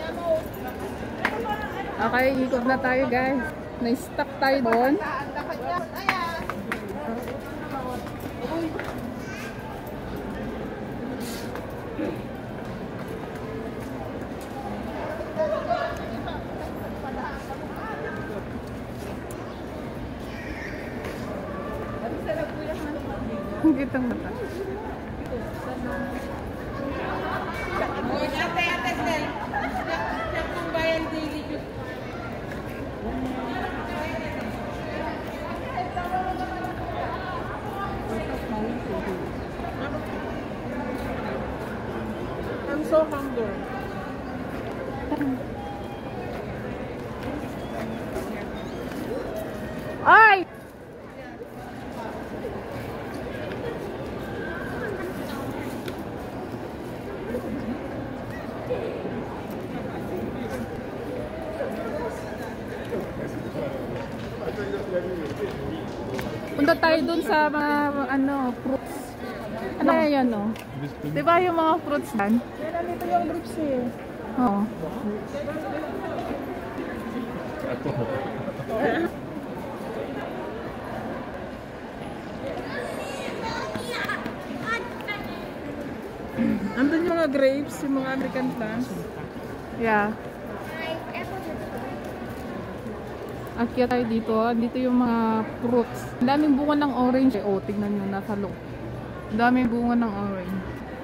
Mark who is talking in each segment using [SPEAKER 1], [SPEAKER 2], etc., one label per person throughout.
[SPEAKER 1] Okay, ikot na tayo guys. Na-stuck tayo doon. Ang kitang mata.
[SPEAKER 2] I'm so hungry.
[SPEAKER 1] Ay! Punta tayo dun sa mga ano, fruits. Ano yan, no? Diba yung mga fruits yan?
[SPEAKER 2] Yan, dito yung groups eh.
[SPEAKER 1] Oo.
[SPEAKER 2] Andun yung mga grapes, yung mga American plants.
[SPEAKER 1] Yeah. Akyat tayo dito. Dito yung mga fruits. Ang daming bunga ng orange. Oh, tignan nyo, nasa loob. Ang daming bunga ng orange.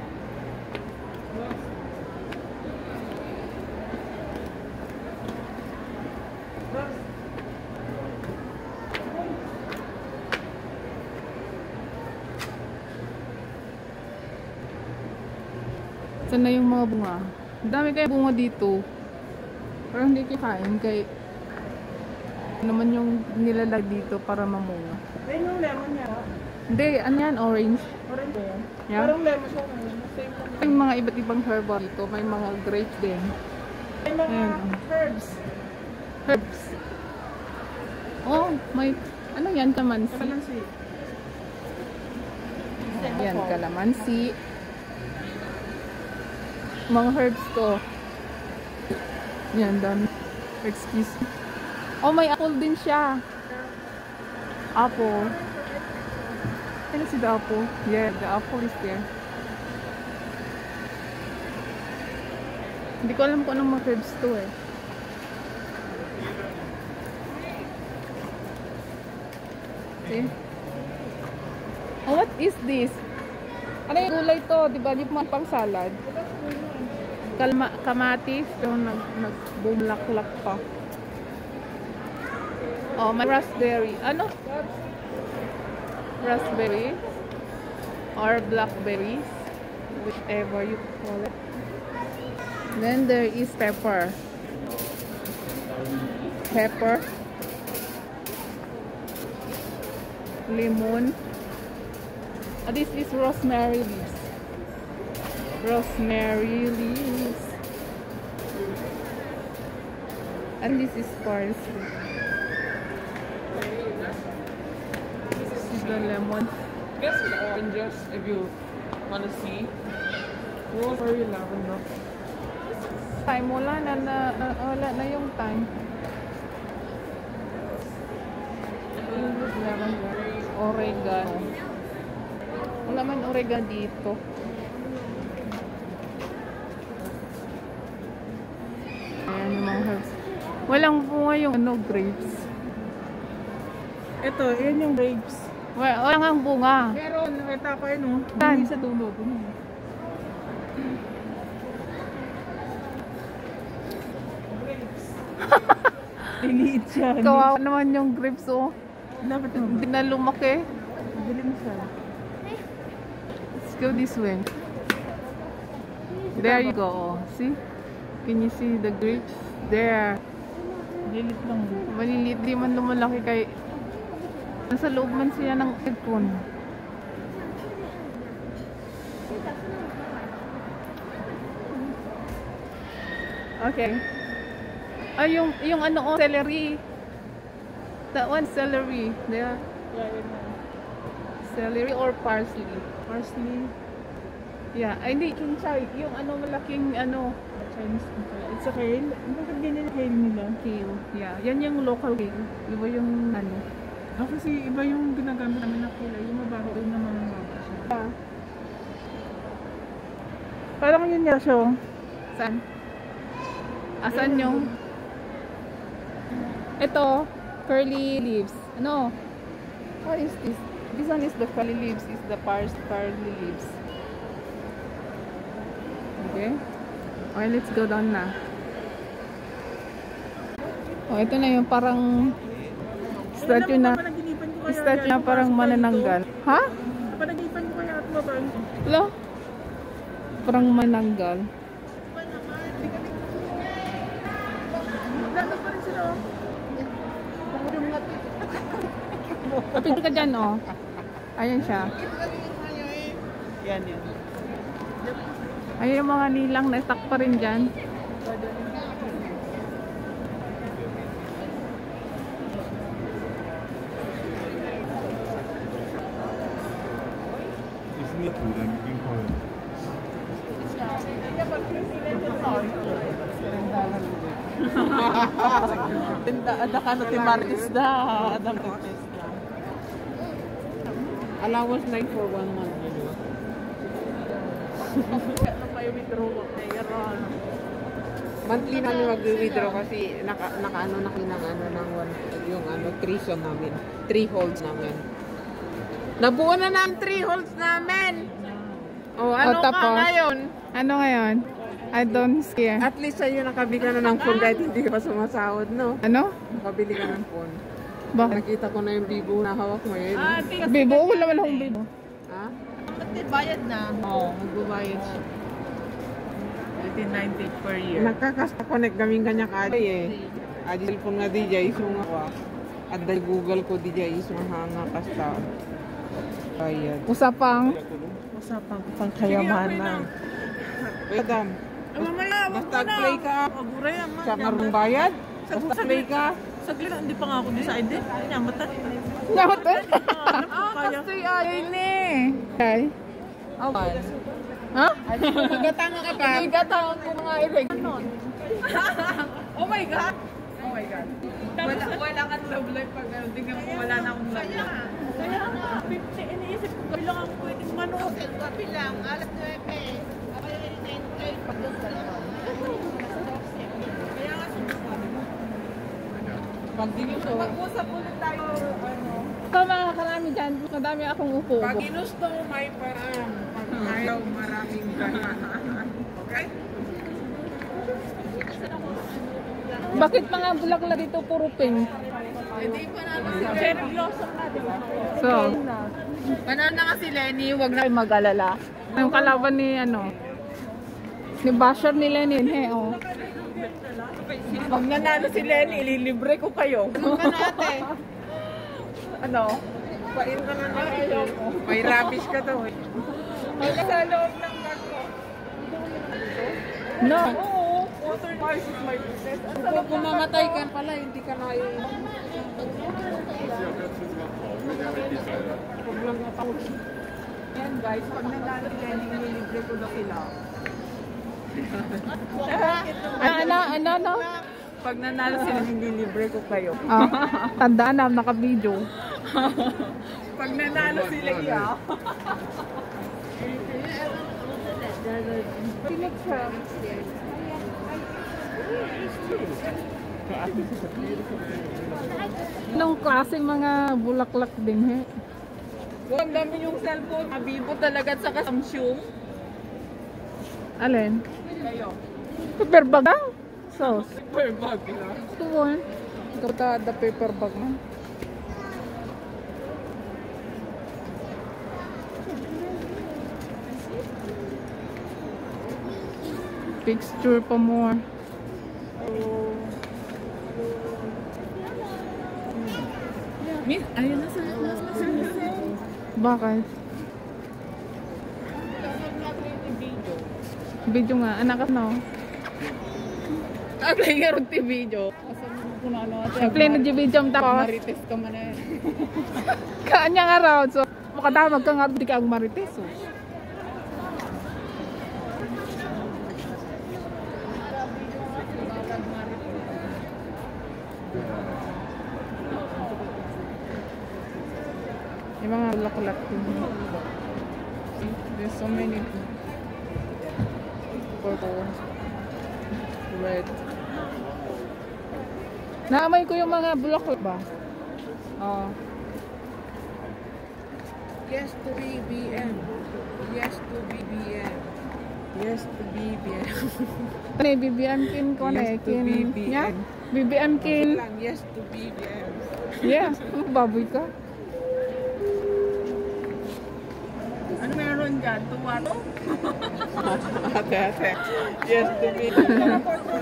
[SPEAKER 1] Saan na yung mga bunga? Ang dami kaya bunga dito. Pero hindi kikain kay naman yung nilalag dito para mamunga.
[SPEAKER 2] Ayun yung lemon niya.
[SPEAKER 1] Hindi, ano yan? Orange.
[SPEAKER 2] Orange yan.
[SPEAKER 1] Yeah.
[SPEAKER 2] Parang lemon siya. Same lang.
[SPEAKER 1] May mga iba't ibang herbal dito. May mga grapes din.
[SPEAKER 2] May mga
[SPEAKER 1] Ayan.
[SPEAKER 2] herbs.
[SPEAKER 1] Herbs. Oh, may ano yan? Kalamansi.
[SPEAKER 2] Kalamansi.
[SPEAKER 1] Yan, kalamansi. Mga herbs to. Yan, dami. Excuse me. Oh, may apple din siya. Apple. Can you see the apple? Yeah, the apple is there. Hindi ko alam kung anong mga herbs to eh. See? Oh, what is this? Ano yung gulay to? Diba? Di pa pang salad. Kamatis. So, nagbumlaklak pa. Oh, may raspberry. Ano? Raspberry. Or blackberries. Whichever you call it. Then there is pepper. Pepper. Lemon. This is rosemary leaves. Rosemary leaves. And this is parsley. This is the lemon.
[SPEAKER 2] Guess the oranges if you want to see. Rosemary, lavender.
[SPEAKER 1] Time wala na yung time. Lavender. Oregano. Wala man oregano dito. Ayan yung mga herbs. Walang bunga yung ano, grapes.
[SPEAKER 2] Ito, yan yung grapes.
[SPEAKER 1] Walang ang bunga.
[SPEAKER 2] Meron, nakita ko yun oh.
[SPEAKER 1] Saan?
[SPEAKER 2] Hindi sa dulo. Grapes. Liliit siya.
[SPEAKER 1] Kawawa naman yung grapes, oh.
[SPEAKER 2] Dapat
[SPEAKER 1] Hindi na lumaki.
[SPEAKER 2] dilim siya.
[SPEAKER 1] Let's go this way. There you go. See? Can you see the grapes? There.
[SPEAKER 2] Lilit lang.
[SPEAKER 1] Maliliit, di man lumalaki kay nasa loob man siya ng eggpon. Okay. Ay, yung ano, oh, celery. That one, celery. There.
[SPEAKER 2] Yeah, yun na.
[SPEAKER 1] Celery or parsley?
[SPEAKER 2] Parsley.
[SPEAKER 1] Yeah, ay hindi, kinchay. Yung ano, malaking ano.
[SPEAKER 2] Chinese kale. It's a kale. Bakit ganyan yung kale nila?
[SPEAKER 1] Kale. Yeah, yan yung local kale. Iba yung ano.
[SPEAKER 2] Kasi iba yung ginagamit namin na kale. Yung mabaho yung naman mababa siya.
[SPEAKER 1] Yeah.
[SPEAKER 2] Parang yun niya siya.
[SPEAKER 1] Saan? Asan yung? Ito, curly leaves. Ano? What is this? This one is the curly leaves. Is the curly leaves. Okay. Okay, let's go down na. Oh, ito na yung parang statue na parang manananggal. Ha?
[SPEAKER 2] Panagipan ko kaya at mabang.
[SPEAKER 1] Hello? Parang mananggal.
[SPEAKER 2] Nagdano pa rin sila.
[SPEAKER 1] Kapit ka dyan, oh. Ayan siya.
[SPEAKER 2] Yan.
[SPEAKER 1] Ayan yung mga nilang na-stuck pa rin dyan.
[SPEAKER 2] Ada ka na timartis da. Allowance 9 for 1 month. May withdraw ko. Monthly namin mag-withdraw kasi naka-ano na ng yung ano 3 son namin. 3 holds namin. Nabuo na ng 3 holds namin. Oh, ano ka ngayon?
[SPEAKER 1] Ano ngayon? I don't scare.
[SPEAKER 2] At least sa'yo nakabili ka na ng phone kahit hindi ka pa sumasahod, no?
[SPEAKER 1] Ano?
[SPEAKER 2] Nakabili ka ng phone.
[SPEAKER 1] Bakit?
[SPEAKER 2] Nakita ko na yung bibo na hawak mo yun.
[SPEAKER 1] Bibo? Wala wala akong bibo.
[SPEAKER 2] Ha?
[SPEAKER 3] Bayad na.
[SPEAKER 2] Oo, magbabayad siya.
[SPEAKER 3] 1890 per year.
[SPEAKER 2] Nagkaka-connect kaming kanya ka eh. Adi cellphone nga DJ, iso nga ko. At dahil Google ko DJ, iso nga kasta. Bayad.
[SPEAKER 1] Usapang.
[SPEAKER 3] Usapang pangkayamanan.
[SPEAKER 2] Madam,
[SPEAKER 3] Mamaya,
[SPEAKER 2] basta play ka.
[SPEAKER 3] Aguray ang
[SPEAKER 2] Sa karong bayad? Basta play ka.
[SPEAKER 3] Saglit, hindi pa nga ako decided. Nyamatan.
[SPEAKER 1] Nyamatan?
[SPEAKER 3] Kaya.
[SPEAKER 1] Kasi ayun eh. Okay.
[SPEAKER 3] Awan.
[SPEAKER 1] Ha?
[SPEAKER 2] Magatanga ka pa.
[SPEAKER 1] Igatang ko mga ilig.
[SPEAKER 3] Oh my God! Oh my God. Wala kang love life pag tingnan ko wala na akong love life. Kaya nga, 50, iniisip ko gabi lang ang pwedeng manok. Gabi lang, alas 9 eh. Ako yung 9 pag doon sa kaya nga sinasabi mo.
[SPEAKER 2] Pag ginusto.
[SPEAKER 3] Mag-usap ulit tayo, ano.
[SPEAKER 1] Ito mga karami dyan, madami akong upo.
[SPEAKER 2] Pag ginusto mo may paraan. Pag ayaw maraming ganyan. Okay?
[SPEAKER 1] Bakit mga bulaklak dito puro pink?
[SPEAKER 3] Hindi pa naman cherry blossom na, di ba?
[SPEAKER 1] So,
[SPEAKER 3] Panahon na kasi Lenny, wag na.
[SPEAKER 1] ay mag-alala. Yung kalaban ni ano, ni Basher ni Lenin, he, oh.
[SPEAKER 3] Pag nanalo si Lenny, ililibre ko kayo. Ano ka natin? Ano?
[SPEAKER 2] Pain ka na kayo. May rubbish ka daw.
[SPEAKER 3] May sa loob ng bag ko.
[SPEAKER 1] No.
[SPEAKER 3] Oo, water Mars is my business.
[SPEAKER 2] Kung kumamatay ka pala, hindi ka na yung... Huwag lang natawag.
[SPEAKER 3] Yan guys, pag nanalo si Lenny, ililibre ko daw sila.
[SPEAKER 1] Ano?
[SPEAKER 3] Pag nanalo sila, ililibre ko kayo.
[SPEAKER 1] Ah, tandaan na, naka-video.
[SPEAKER 3] Pag nanalo sila, iya.
[SPEAKER 1] Anong klaseng mga bulaklak din, he?
[SPEAKER 3] Ang dami yung cellphone. Mabibo talaga sa Samsung.
[SPEAKER 1] Alin?
[SPEAKER 3] Kayo.
[SPEAKER 1] Paper bag ah? Sauce.
[SPEAKER 3] Per bag na.
[SPEAKER 1] Ito one. Ito the paper bag na. Picture pa more.
[SPEAKER 3] Ayun na sa
[SPEAKER 1] Bakit? Video nga. Anak ka na.
[SPEAKER 3] play nga rin video.
[SPEAKER 1] Play na yung video tapos.
[SPEAKER 3] Marites ka man eh.
[SPEAKER 1] Kanya nga raw. So, makadamag ka nga di ka ang marites. Oh. Yung mga bulaklak din. There's so many. Purple. Red. Naamoy ko yung mga bulaklak ba? Oh.
[SPEAKER 2] Yes to BBM. Yes to BBM. Yes to BBM.
[SPEAKER 1] Ano yung BBM kin ko na
[SPEAKER 2] Yes to
[SPEAKER 1] kin?
[SPEAKER 2] BBM.
[SPEAKER 1] Yeah? BBM kin.
[SPEAKER 2] Yes to BBM.
[SPEAKER 1] Yeah. Baboy ka.
[SPEAKER 3] Ano meron dyan? Tuwato?
[SPEAKER 2] Ate. Yes to BBM.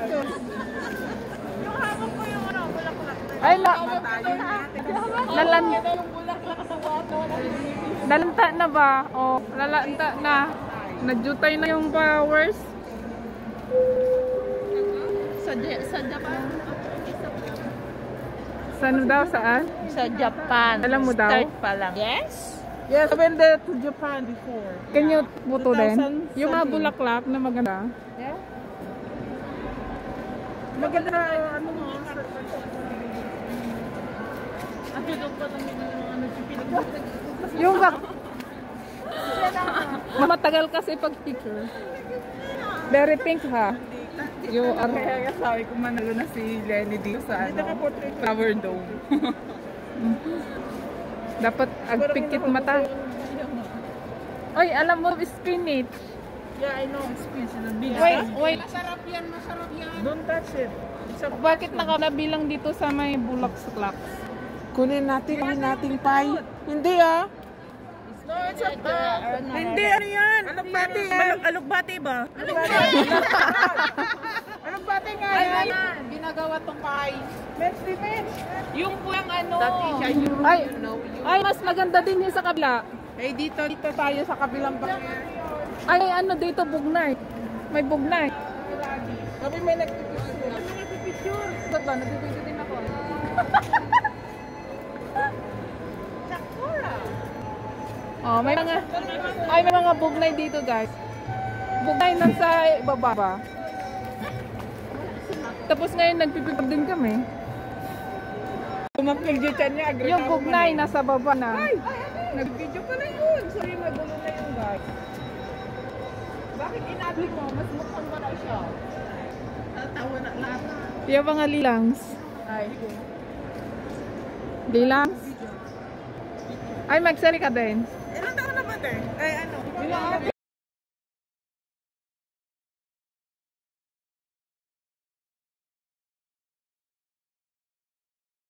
[SPEAKER 3] Yung hawak ko yung ano, bulaklak.
[SPEAKER 1] Ay, lalanta na ba? O, lalanta na. Nagjutay na yung powers.
[SPEAKER 3] Sa Japan.
[SPEAKER 1] Saan daw? Saan?
[SPEAKER 3] Sa Japan.
[SPEAKER 1] Alam mo daw?
[SPEAKER 3] Start pa lang. Yes?
[SPEAKER 2] Yes, I've been there to Japan before.
[SPEAKER 1] Can you puto din?
[SPEAKER 2] 2000
[SPEAKER 1] Yung mga
[SPEAKER 2] something.
[SPEAKER 1] bulaklak na maganda.
[SPEAKER 2] Yeah? Maganda ano mo?
[SPEAKER 3] At doon pa lang yung ano,
[SPEAKER 1] Yung bak... Matagal kasi pag picture. Very pink ha. You are...
[SPEAKER 2] Kaya sabi ko manalo na si Lenny dito sa ano, Flower Dome.
[SPEAKER 1] Dapat agpikit mata. Oy, alam mo spinach.
[SPEAKER 3] Yeah, I know. Experience.
[SPEAKER 1] Wait.
[SPEAKER 2] Masarap yan, masarap yan.
[SPEAKER 3] Don't touch it.
[SPEAKER 1] Bakit nakalabi lang dito sa may bulaklak?
[SPEAKER 2] Kunin nating pie. Hindi ah.
[SPEAKER 3] No, it's a
[SPEAKER 2] Hindi, ano yan? Alugbati yan.
[SPEAKER 3] Alugbati ba?
[SPEAKER 2] Alugbati nga yan. Ginagawa tong pie.
[SPEAKER 3] Yung pulang ano.
[SPEAKER 1] Ay, mas maganda din yung sa kabila.
[SPEAKER 2] Eh, dito tayo sa kabilang bahay.
[SPEAKER 1] Ay, ano dito, bugnay. May bugnay.
[SPEAKER 2] Sabi may nagpipicture.
[SPEAKER 1] Ba't ba? Nagpipicture din ako. Oh, may mga bugnay dito, guys. Bugnay nasa baba ba? Tapos ngayon nagpipicture din kami.
[SPEAKER 2] Kumakil dyan niya.
[SPEAKER 1] Yung bugnay nasa baba na.
[SPEAKER 2] Nag-video pala yun. Sorry, magulo na yung guys. Bakit inabi mo? Mas mukhang wala siya. Tawa na lahat.
[SPEAKER 1] Yung mga lilangs.
[SPEAKER 2] Ay.
[SPEAKER 1] Lilangs? Ay, magsari ka din.
[SPEAKER 2] Ilan taon na ba, te? Ay, ano?